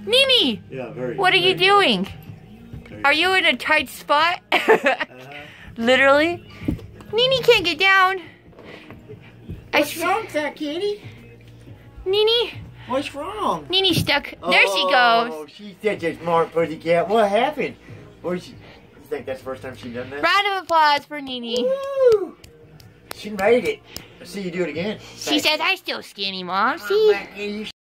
Nee Nee! Yeah, very. What are you doing? Are you in a tight spot? Literally? Nee Nee can't get down. What's wrong with that kitty? Nee Nee? What's wrong? Nee Nee's stuck. There she goes. Oh, she's such a smart pussycat. What happened? You think that's the first time she's done that? Round of applause for Nee Nee. Woo! She made it. Let's see you do it again. She says, I still skinny, Mom. Come on See? back here, you